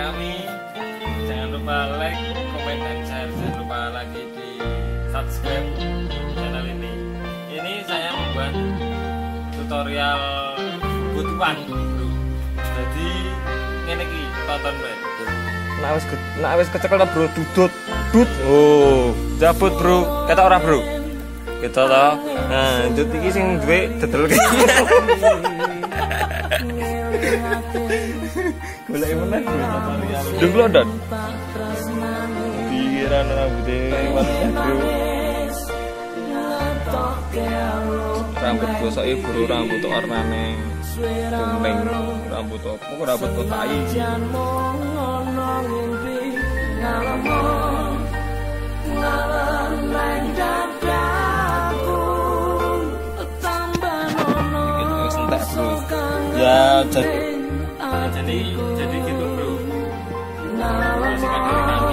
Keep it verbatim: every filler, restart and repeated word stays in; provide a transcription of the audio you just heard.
kami. Jangan lupa like, komen, dan share. Jangan lupa lagi di subscribe channel ini. Ini saya membuat tutorial butuhan, bro. Jadi ngene iki tonton bae. Nah wis nah wis kecekel bro, dudut dut. Oh, cabut bro. Ketok ora bro? Ketok to. Nah, dut iki sing duwe dedel iki. Golek meneh bro tutorial. Dung London. Pikiran rambute warna bro. Rambut gosoke bro, rambut warnane kuning, rambut opo rambut kotai. Ya jadi jadi jadi gitu bro. Masih